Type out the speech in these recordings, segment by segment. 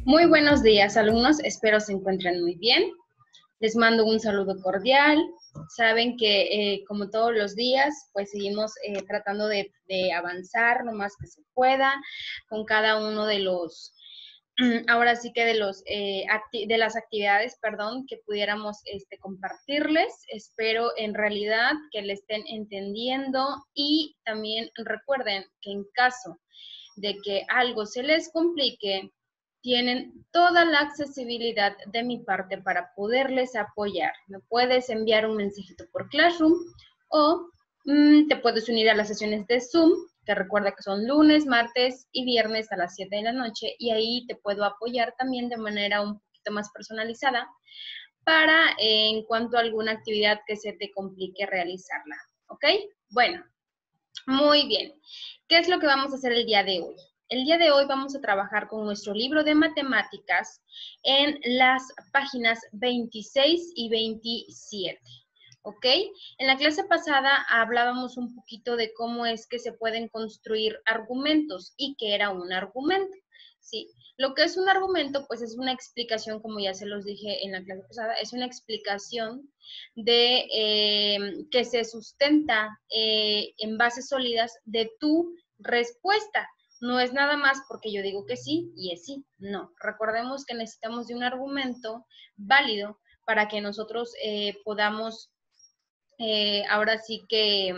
Muy buenos días, alumnos. Espero se encuentren muy bien. Les mando un saludo cordial. Saben que, como todos los días, pues seguimos tratando de avanzar lo más que se pueda con cada uno de los, ahora sí que de las actividades, perdón, que pudiéramos compartirles. Espero en realidad que le estén entendiendo y también recuerden que en caso de que algo se les complique, tienen toda la accesibilidad de mi parte para poderles apoyar. Me puedes enviar un mensajito por Classroom o te puedes unir a las sesiones de Zoom, que recuerda que son lunes, martes y viernes a las 7 de la noche, y ahí te puedo apoyar también de manera un poquito más personalizada para en cuanto a alguna actividad que se te complique realizarla. ¿Ok? Bueno, muy bien. ¿Qué es lo que vamos a hacer el día de hoy? El día de hoy vamos a trabajar con nuestro libro de matemáticas en las páginas 26 y 27. ¿Ok? En la clase pasada hablábamos un poquito de cómo es que se pueden construir argumentos y qué era un argumento. ¿Sí? Lo que es un argumento, pues es una explicación, como ya se los dije en la clase pasada, es una explicación de que se sustenta en bases sólidas de tu respuesta. No es nada más porque yo digo que sí y es sí. No. Recordemos que necesitamos de un argumento válido para que nosotros podamos ahora sí que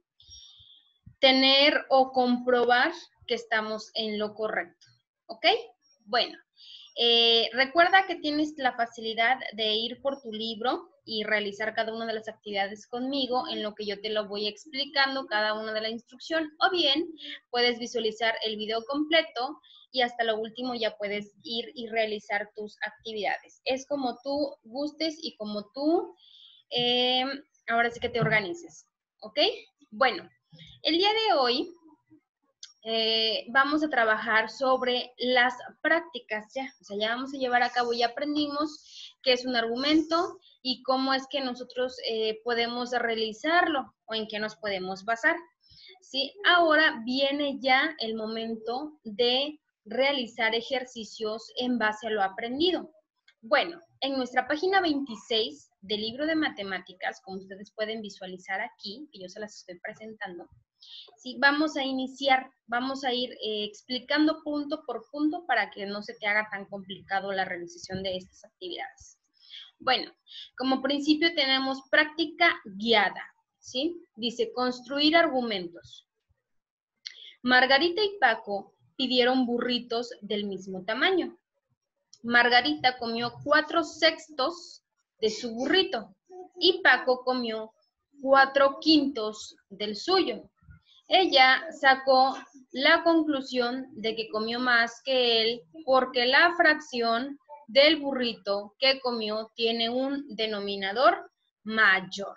tener o comprobar que estamos en lo correcto. ¿Ok? Bueno, recuerda que tienes la facilidad de ir por tu libro y realizar cada una de las actividades conmigo en lo que yo te lo voy explicando, cada una de la instrucción, o bien puedes visualizar el video completo y hasta lo último ya puedes ir y realizar tus actividades. Es como tú gustes y como tú ahora sí que te organices, ¿ok? Bueno, el día de hoy vamos a trabajar sobre las prácticas ya. O sea, ya vamos a llevar a cabo, ya aprendimos qué es un argumento y cómo es que nosotros podemos realizarlo o en qué nos podemos basar. ¿Sí? Ahora viene ya el momento de realizar ejercicios en base a lo aprendido. Bueno, en nuestra página 26 del libro de matemáticas, como ustedes pueden visualizar aquí, que yo se las estoy presentando, ¿sí? Vamos a iniciar, vamos a ir explicando punto por punto para que no se te haga tan complicado la realización de estas actividades. Bueno, como principio tenemos práctica guiada, ¿sí? Dice, construir argumentos. Margarita y Paco pidieron burritos del mismo tamaño. Margarita comió 4/6 de su burrito y Paco comió 4/5 del suyo. Ella sacó la conclusión de que comió más que él porque la fracción del burrito que comió tiene un denominador mayor.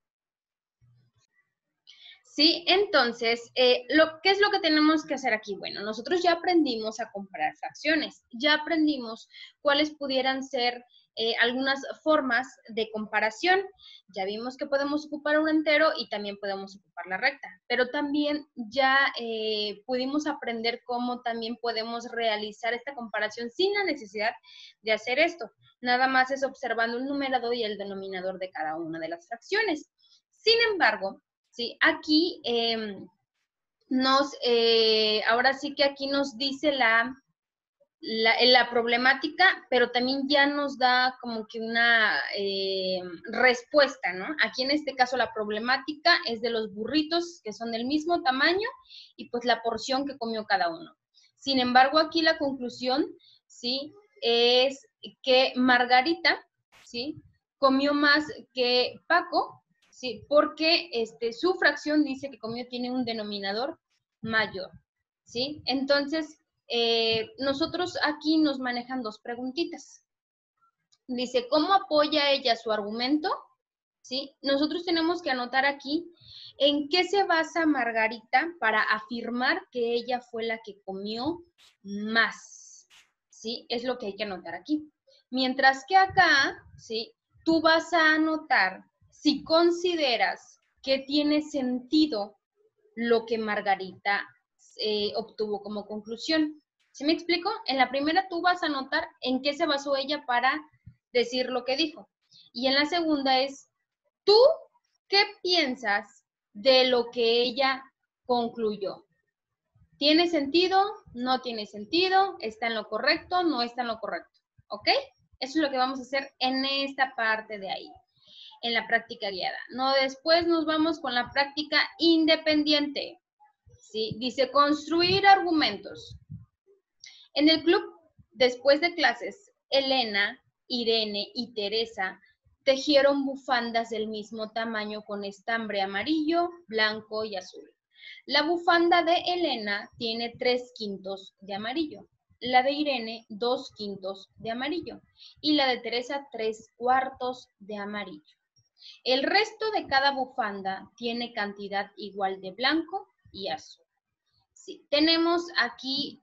¿Sí? Entonces, ¿qué es lo que tenemos que hacer aquí? Bueno, nosotros ya aprendimos a comparar fracciones, ya aprendimos cuáles pudieran ser algunas formas de comparación. Ya vimos que podemos ocupar un entero y también podemos ocupar la recta, pero también ya pudimos aprender cómo también podemos realizar esta comparación sin la necesidad de hacer esto. Nada más es observando el numerador y el denominador de cada una de las fracciones. Sin embargo, ¿sí? Aquí ahora sí que aquí nos dice la problemática, pero también ya nos da como que una respuesta, ¿no? Aquí en este caso la problemática es de los burritos que son del mismo tamaño y pues la porción que comió cada uno. Sin embargo, aquí la conclusión, ¿sí? Es que Margarita, ¿sí? Comió más que Paco, ¿sí? Porque su fracción dice que comió tiene un denominador mayor, ¿sí? Entonces, nosotros aquí nos manejan dos preguntitas. Dice, ¿cómo apoya ella su argumento? ¿Sí? Nosotros tenemos que anotar aquí en qué se basa Margarita para afirmar que ella fue la que comió más. ¿Sí? Es lo que hay que anotar aquí. Mientras que acá, ¿sí? Tú vas a anotar si consideras que tiene sentido lo que Margarita obtuvo como conclusión. ¿Sí me explico? En la primera tú vas a notar en qué se basó ella para decir lo que dijo. Y en la segunda es, ¿tú qué piensas de lo que ella concluyó? ¿Tiene sentido? ¿No tiene sentido? ¿Está en lo correcto? ¿No está en lo correcto? ¿Ok? Eso es lo que vamos a hacer en esta parte de ahí, en la práctica guiada. No, después nos vamos con la práctica independiente. ¿Sí? Dice, construir argumentos. En el club, después de clases, Elena, Irene y Teresa tejieron bufandas del mismo tamaño con estambre amarillo, blanco y azul. La bufanda de Elena tiene 3/5 de amarillo, la de Irene 2/5 de amarillo y la de Teresa 3/4 de amarillo. El resto de cada bufanda tiene cantidad igual de blanco y azul. Sí, tenemos aquí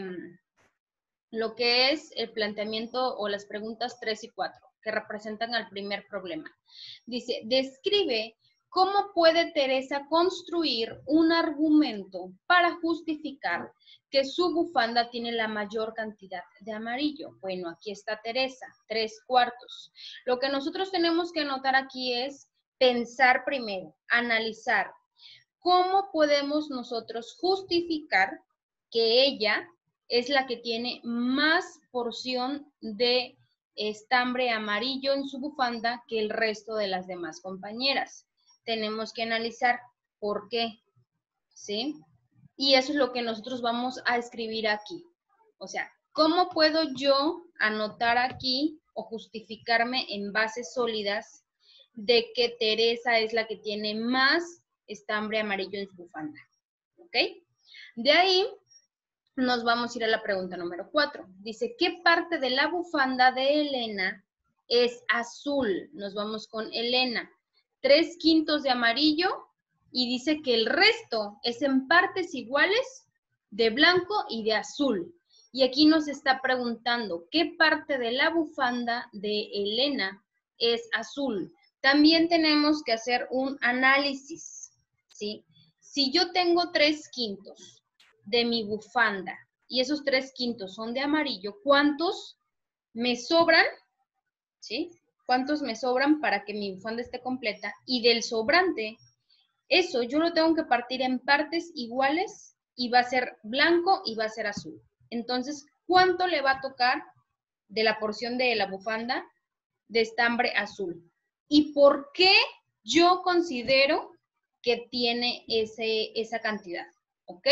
lo que es el planteamiento o las preguntas 3 y 4, que representan al primer problema. Dice, describe cómo puede Teresa construir un argumento para justificar que su bufanda tiene la mayor cantidad de amarillo. Bueno, aquí está Teresa, 3/4. Lo que nosotros tenemos que anotar aquí es pensar primero, analizar. ¿Cómo podemos nosotros justificar que ella es la que tiene más porción de estambre amarillo en su bufanda que el resto de las demás compañeras? Tenemos que analizar por qué, ¿sí? Y eso es lo que nosotros vamos a escribir aquí. O sea, ¿cómo puedo yo anotar aquí o justificarme en bases sólidas de que Teresa es la que tiene más estambre amarillo en su bufanda? ¿Ok? De ahí nos vamos a ir a la pregunta número 4. Dice, ¿qué parte de la bufanda de Elena es azul? Nos vamos con Elena. 3/5 de amarillo y dice que el resto es en partes iguales de blanco y de azul. Y aquí nos está preguntando, ¿qué parte de la bufanda de Elena es azul? También tenemos que hacer un análisis, ¿sí? Si yo tengo 3/5 de mi bufanda y esos 3/5 son de amarillo, ¿cuántos me sobran? ¿Sí? ¿Cuántos me sobran para que mi bufanda esté completa? Y del sobrante, eso yo lo tengo que partir en partes iguales y va a ser blanco y va a ser azul. Entonces, ¿cuánto le va a tocar de la porción de la bufanda de estambre azul? ¿Y por qué yo considero que tiene esa cantidad? ¿Ok?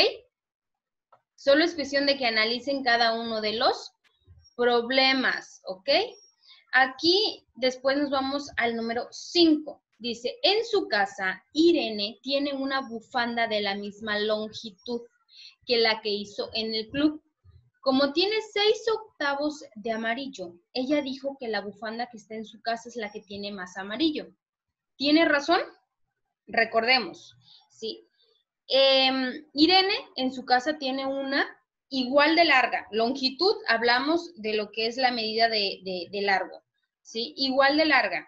Solo es cuestión de que analicen cada uno de los problemas, ¿ok? Aquí después nos vamos al número 5. Dice, en su casa, Irene tiene una bufanda de la misma longitud que la que hizo en el club. Como tiene 6/8 de amarillo, ella dijo que la bufanda que está en su casa es la que tiene más amarillo. ¿Tiene razón? Recordemos, ¿sí? Irene en su casa tiene una igual de larga. Longitud, hablamos de lo que es la medida de largo, ¿sí? Igual de larga.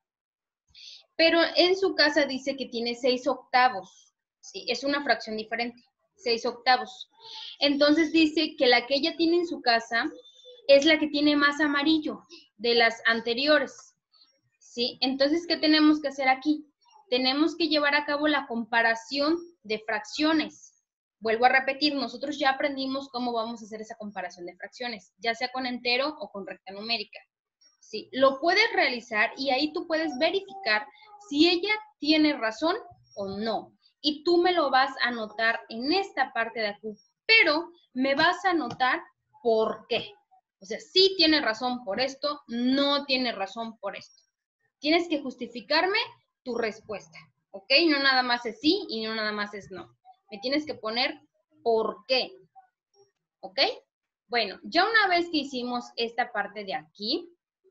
Pero en su casa dice que tiene 6/8, ¿sí? Es una fracción diferente, 6/8. Entonces dice que la que ella tiene en su casa es la que tiene más amarillo de las anteriores, ¿sí? Entonces, ¿qué tenemos que hacer aquí? Tenemos que llevar a cabo la comparación de fracciones. Vuelvo a repetir, nosotros ya aprendimos cómo vamos a hacer esa comparación de fracciones, ya sea con entero o con recta numérica. ¿Sí? Lo puedes realizar y ahí tú puedes verificar si ella tiene razón o no. Y tú me lo vas a anotar en esta parte de aquí, pero me vas a anotar por qué. O sea, sí tiene razón por esto, no tiene razón por esto. Tienes que justificarme tu respuesta, ¿ok? No nada más es sí y no nada más es no. Me tienes que poner por qué, ¿ok? Bueno, ya una vez que hicimos esta parte de aquí,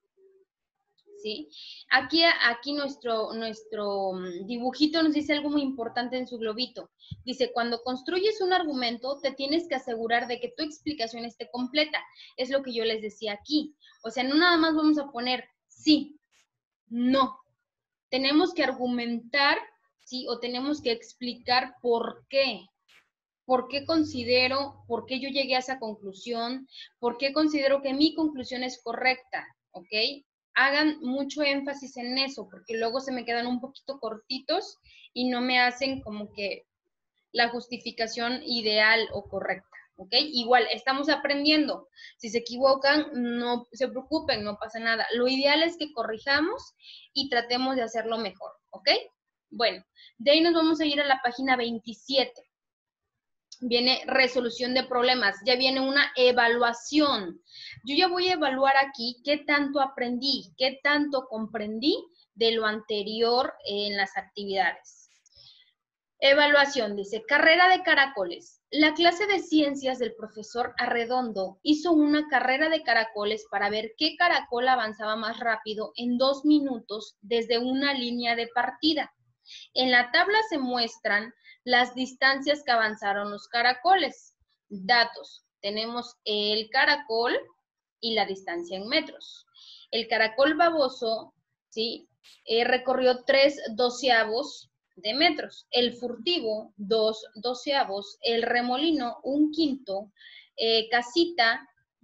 ¿sí? Aquí nuestro dibujito nos dice algo muy importante en su globito. Dice, cuando construyes un argumento, te tienes que asegurar de que tu explicación esté completa. Es lo que yo les decía aquí. O sea, no nada más vamos a poner sí, no. Tenemos que argumentar, ¿sí? O tenemos que explicar por qué. por qué considero, por qué yo llegué a esa conclusión, por qué considero que mi conclusión es correcta, ¿ok? Hagan mucho énfasis en eso, porque luego se me quedan un poquito cortitos y no me hacen como que la justificación ideal o correcta, ¿ok? Igual, estamos aprendiendo. Si se equivocan, no se preocupen, no pasa nada. Lo ideal es que corrijamos y tratemos de hacerlo mejor, ¿ok? Bueno, de ahí nos vamos a ir a la página 27. Viene resolución de problemas, ya viene una evaluación. Yo ya voy a evaluar aquí qué tanto aprendí, qué tanto comprendí de lo anterior en las actividades. Evaluación, dice, carrera de caracoles. La clase de ciencias del profesor Arredondo hizo una carrera de caracoles para ver qué caracol avanzaba más rápido en 2 minutos desde una línea de partida. En la tabla se muestran las distancias que avanzaron los caracoles. Datos, tenemos el caracol y la distancia en metros. El caracol baboso, ¿sí? Recorrió 3/12 de metros, el furtivo 2/12, el remolino 1/5, casita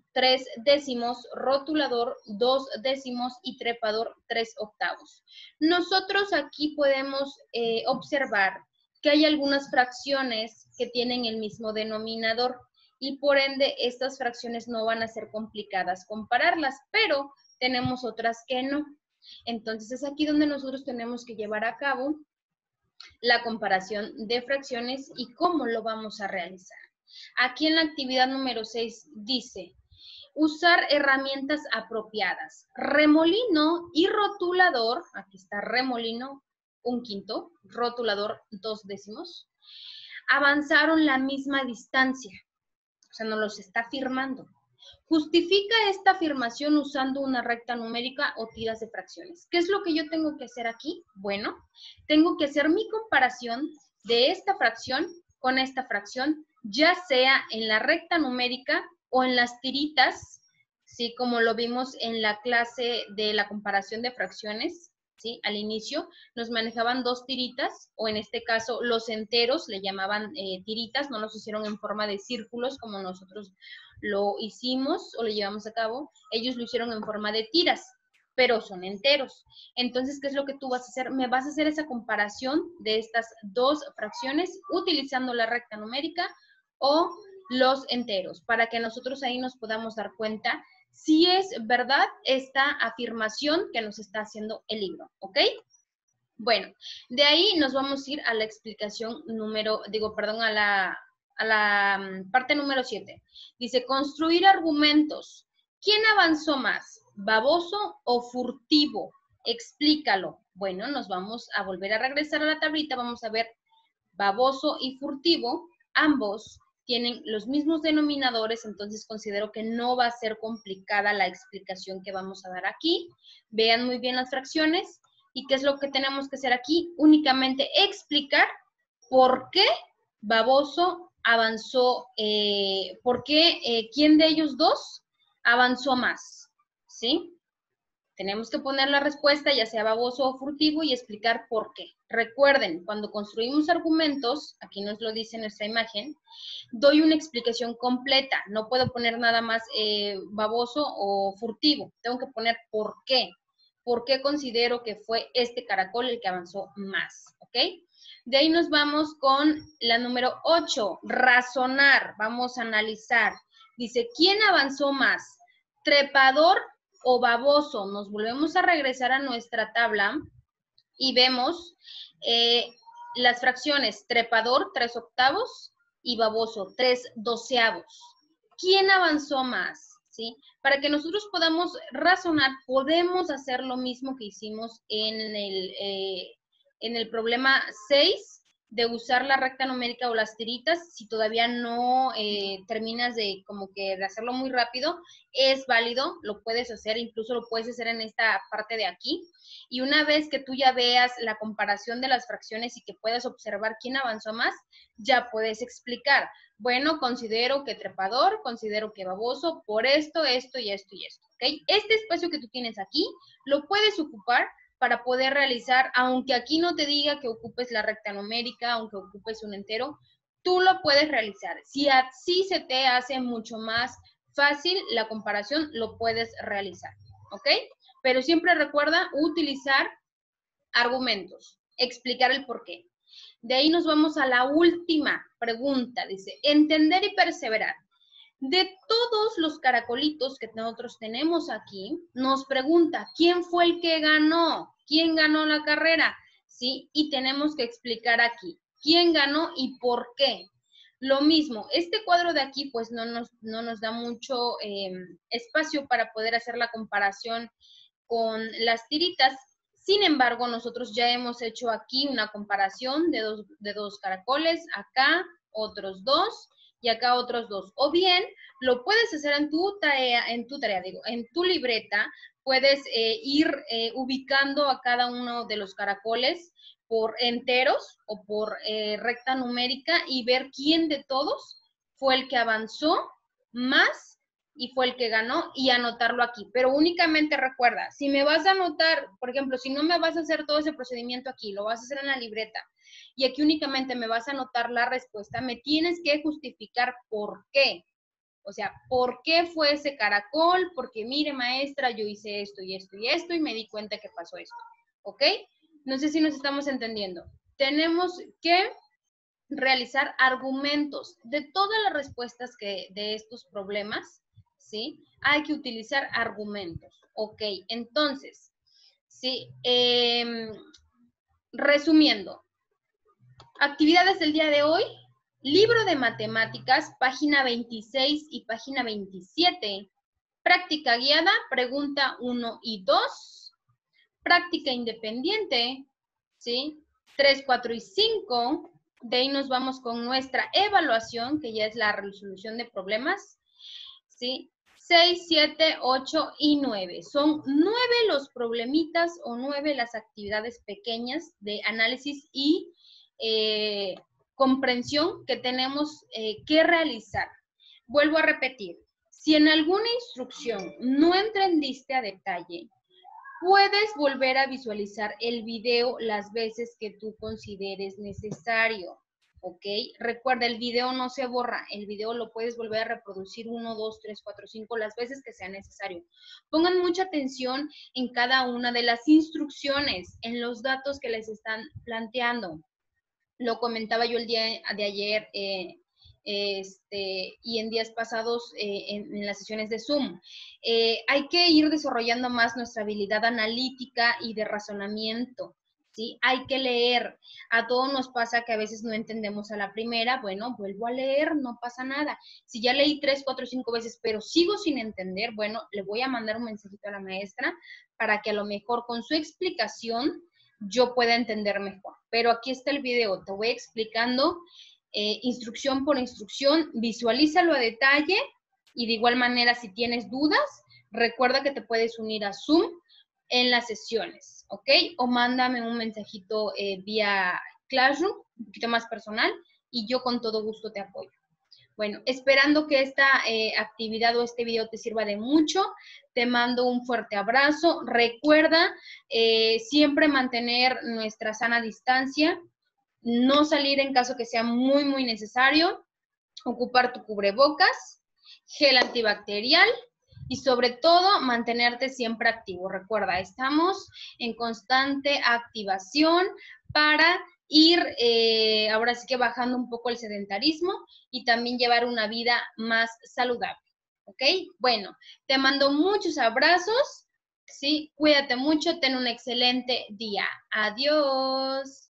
3/10, rotulador 2/10 y trepador 3/8. Nosotros aquí podemos observar que hay algunas fracciones que tienen el mismo denominador y por ende estas fracciones no van a ser complicadas compararlas, pero tenemos otras que no. Entonces es aquí donde nosotros tenemos que llevar a cabo la comparación de fracciones y cómo lo vamos a realizar. Aquí en la actividad número 6 dice, usar herramientas apropiadas. Remolino y rotulador, aquí está remolino 1/5, rotulador 2/10, avanzaron la misma distancia. O sea, nos los está afirmando. Justifica esta afirmación usando una recta numérica o tiras de fracciones. ¿Qué es lo que yo tengo que hacer aquí? Bueno, tengo que hacer mi comparación de esta fracción con esta fracción, ya sea en la recta numérica o en las tiritas, ¿sí? Como lo vimos en la clase de la comparación de fracciones, ¿sí? Al inicio nos manejaban 2 tiritas, o en este caso los enteros le llamaban tiritas, no los hicieron en forma de círculos como nosotros lo hicimos o lo llevamos a cabo, ellos lo hicieron en forma de tiras, pero son enteros. Entonces, ¿qué es lo que tú vas a hacer? Me vas a hacer esa comparación de estas 2 fracciones utilizando la recta numérica o los enteros, para que nosotros ahí nos podamos dar cuenta si es verdad esta afirmación que nos está haciendo el libro, ¿ok? Bueno, de ahí nos vamos a ir a la explicación a la parte número 7. Dice, construir argumentos. ¿Quién avanzó más? ¿Baboso o furtivo? Explícalo. Bueno, nos vamos a volver a regresar a la tablita. Vamos a ver baboso y furtivo. Ambos tienen los mismos denominadores, entonces considero que no va a ser complicada la explicación que vamos a dar aquí. Vean muy bien las fracciones. ¿Y qué es lo que tenemos que hacer aquí? Únicamente explicar por qué baboso avanzó, quién de ellos dos avanzó más, ¿sí? Tenemos que poner la respuesta, ya sea baboso o furtivo, y explicar por qué. Recuerden, cuando construimos argumentos, aquí nos lo dice nuestra imagen, doy una explicación completa. No puedo poner nada más baboso o furtivo. Tengo que poner por qué. ¿Por qué considero que fue este caracol el que avanzó más? ¿Ok? De ahí nos vamos con la número 8, razonar. Vamos a analizar. Dice, ¿quién avanzó más? ¿Trepador o baboso? Nos volvemos a regresar a nuestra tabla y vemos las fracciones trepador 3/8 y baboso 3/12. ¿Quién avanzó más? ¿Sí? Para que nosotros podamos razonar, podemos hacer lo mismo que hicimos en el problema 6, de usar la recta numérica o las tiritas. Si todavía no terminas de hacerlo muy rápido, es válido, lo puedes hacer, incluso lo puedes hacer en esta parte de aquí. Y una vez que tú ya veas la comparación de las fracciones y que puedas observar quién avanzó más, ya puedes explicar. Bueno, considero que trepador, considero que baboso, por esto, esto y esto y esto, ¿ok? Este espacio que tú tienes aquí, lo puedes ocupar para poder realizar, aunque aquí no te diga que ocupes la recta numérica, aunque ocupes un entero, tú lo puedes realizar. Si así se te hace mucho más fácil la comparación, lo puedes realizar, ¿ok? Pero siempre recuerda utilizar argumentos, explicar el por qué. De ahí nos vamos a la última pregunta, dice, entender y perseverar. De todos los caracolitos que nosotros tenemos aquí, nos pregunta, ¿quién fue el que ganó? ¿Quién ganó la carrera? ¿Sí? Y tenemos que explicar aquí, ¿quién ganó y por qué? Lo mismo, este cuadro de aquí pues no nos da mucho espacio para poder hacer la comparación con las tiritas. Sin embargo, nosotros ya hemos hecho aquí una comparación de dos caracoles, acá otros dos y acá otros dos. O bien, lo puedes hacer en tu libreta, puedes ir ubicando a cada uno de los caracoles por enteros o por recta numérica y ver quién de todos fue el que avanzó más y fue el que ganó y anotarlo aquí. Pero únicamente recuerda, si me vas a anotar, por ejemplo, si no me vas a hacer todo ese procedimiento aquí, lo vas a hacer en la libreta y aquí únicamente me vas a anotar la respuesta, me tienes que justificar por qué. O sea, ¿por qué fue ese caracol? Porque mire, maestra, yo hice esto y esto y esto y me di cuenta que pasó esto. ¿Ok? No sé si nos estamos entendiendo. Tenemos que realizar argumentos de todas las respuestas de estos problemas, ¿sí? Hay que utilizar argumentos. Ok, entonces, ¿sí? Resumiendo, actividades del día de hoy, libro de matemáticas, página 26 y página 27, práctica guiada, pregunta 1 y 2, práctica independiente, ¿sí? 3, 4 y 5, de ahí nos vamos con nuestra evaluación, que ya es la resolución de problemas, ¿sí? 6, 7, 8 y 9. Son 9 los problemitas o 9 las actividades pequeñas de análisis y comprensión que tenemos que realizar. Vuelvo a repetir, si en alguna instrucción no entendiste a detalle, puedes volver a visualizar el video las veces que tú consideres necesario, ¿ok? Recuerda, el video no se borra, el video lo puedes volver a reproducir 1, 2, 3, 4, 5, las veces que sea necesario. Pongan mucha atención en cada una de las instrucciones, en los datos que les están planteando. Lo comentaba yo el día de ayer y en días pasados en las sesiones de Zoom. Hay que ir desarrollando más nuestra habilidad analítica y de razonamiento, ¿sí? Hay que leer. A todos nos pasa que a veces no entendemos a la primera. Bueno, vuelvo a leer, no pasa nada. Si ya leí 3, 4, 5 veces, pero sigo sin entender, bueno, le voy a mandar un mensajito a la maestra para que a lo mejor con su explicación yo pueda entender mejor. Pero aquí está el video, te voy explicando instrucción por instrucción, visualízalo a detalle y de igual manera si tienes dudas, recuerda que te puedes unir a Zoom en las sesiones, ¿ok? O mándame un mensajito vía Classroom, un poquito más personal y yo con todo gusto te apoyo. Bueno, esperando que esta actividad o este video te sirva de mucho, te mando un fuerte abrazo. Recuerda siempre mantener nuestra sana distancia, no salir en caso que sea muy, muy necesario, ocupar tu cubrebocas, gel antibacterial y sobre todo mantenerte siempre activo. Recuerda, estamos en constante activación para ir ahora sí que bajando un poco el sedentarismo y también llevar una vida más saludable, ¿ok? Bueno, te mando muchos abrazos, ¿sí? Cuídate mucho, ten un excelente día. Adiós.